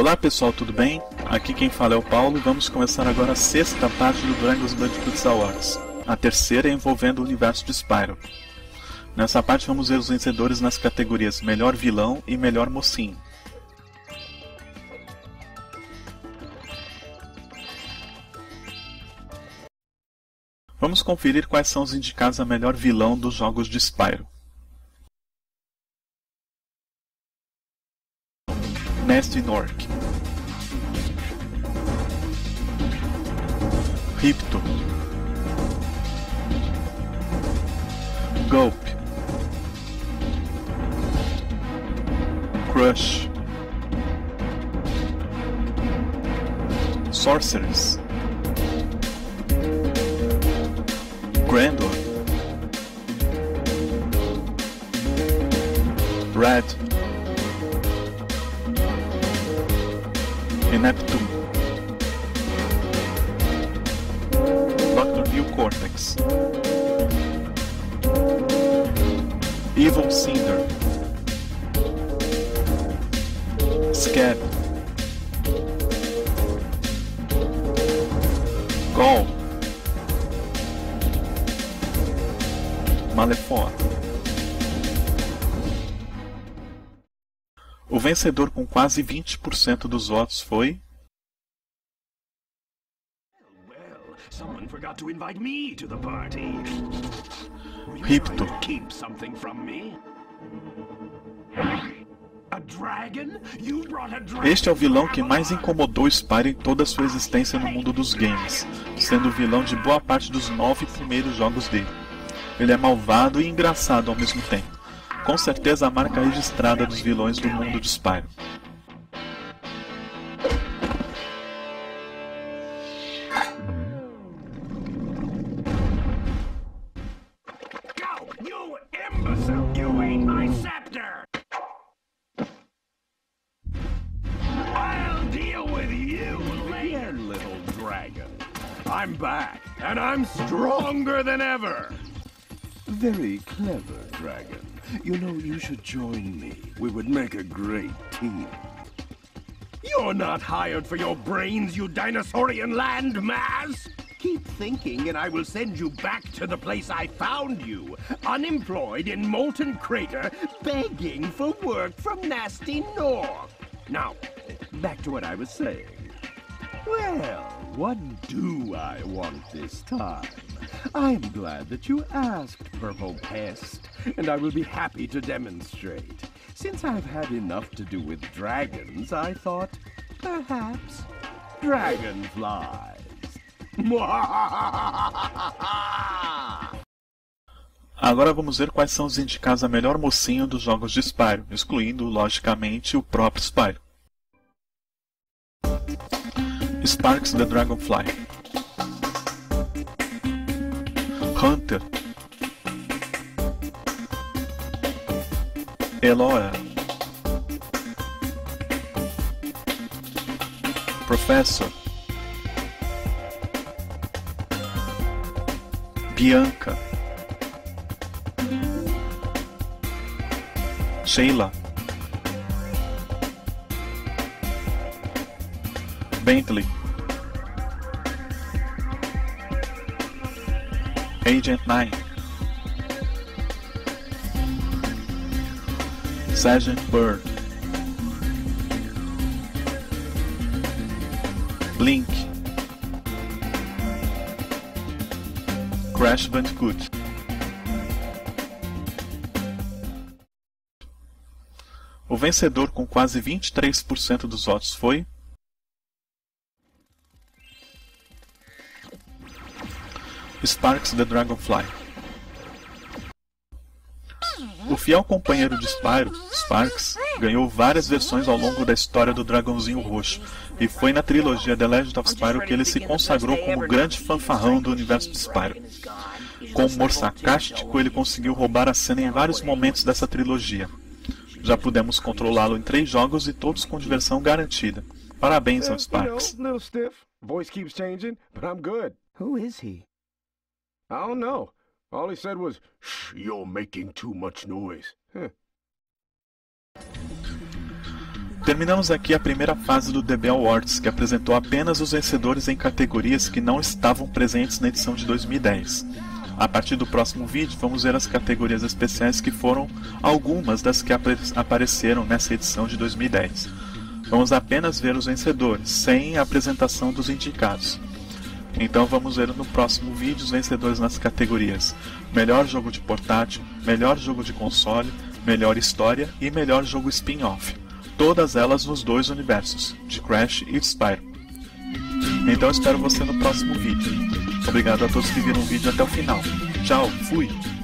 Olá pessoal, tudo bem? Aqui quem fala é o Paulo e vamos começar agora a sexta parte do Dragon's Bandicoot Awards, a terceira envolvendo o universo de Spyro. Nessa parte vamos ver os vencedores nas categorias Melhor Vilão e Melhor Mocinho. Vamos conferir quais são os indicados a melhor vilão dos jogos de Spyro. Gnasty Gnorc, Ripto, Gulp, Crush, Sorceress, Grandor, Red e Neptune, Dr. Neil Cortex, Evil Cinder, Scab, Gol, Malefor. O vencedor com quase 20% dos votos foi... Someone forgot to invite me to the party. Ripto. Keep something from me? A dragon? You brought a dragon? Este é o vilão que mais incomodou Spyro em toda a sua existência no mundo dos games, sendo o vilão de boa parte dos 9 primeiros jogos dele. Ele é malvado e engraçado ao mesmo tempo. Com certeza a marca registrada dos vilões do mundo de Spyro. Go, you imbecile! You ate my scepter! I'll deal with you later, little dragon. I'm back, and I'm stronger than ever. Very clever, dragon. You know, you should join me. We would make a great team. You're not hired for your brains, you dinosaurian landmass! Keep thinking and I will send you back to the place I found you. Unemployed in Molten Crater, begging for work from Gnasty Gnorc. Now, back to what I was saying. Well, what do I want this time? I'm glad that you asked, Purple Pest, and I will be happy to demonstrate. Since I've had enough to do with dragons, I thought, perhaps, dragonflies. Agora vamos ver quais são os indicados a melhor mocinho dos jogos de Spyro, excluindo, logicamente, o próprio Spyro. Sparks the Dragonfly, Hunter, Eloa, Professor, Bianca, Sheila, Bentley, Agent 9, Sergeant Bird, Blink, Crash Bandicoot. O vencedor com quase 23% dos votos foi... Sparks the Dragonfly. O fiel companheiro de Spyro, Sparks, ganhou várias versões ao longo da história do Dragãozinho Roxo, e foi na trilogia The Legend of Spyro que ele se consagrou como grande fanfarrão do universo de Spyro. Com humor sarcástico, ele conseguiu roubar a cena em vários momentos dessa trilogia. Já pudemos controlá-lo em 3 jogos e todos com diversão garantida. Parabéns ao Sparks. Who is he? I don't know. All he said was, "Shh, you're making too much noise." Terminamos aqui a primeira fase do DB Awards, que apresentou apenas os vencedores em categorias que não estavam presentes na edição de 2010. A partir do próximo vídeo, vamos ver as categorias especiais que foram algumas das que apareceram nessa edição de 2010. Vamos apenas ver os vencedores, sem a apresentação dos indicados. Então vamos ver no próximo vídeo os vencedores nas categorias Melhor Jogo de Portátil, Melhor Jogo de Console, Melhor História e Melhor Jogo Spin-Off. Todas elas nos dois universos, de Crash e de Spyro. Então espero você no próximo vídeo. Obrigado a todos que viram o vídeo até o final. Tchau, fui!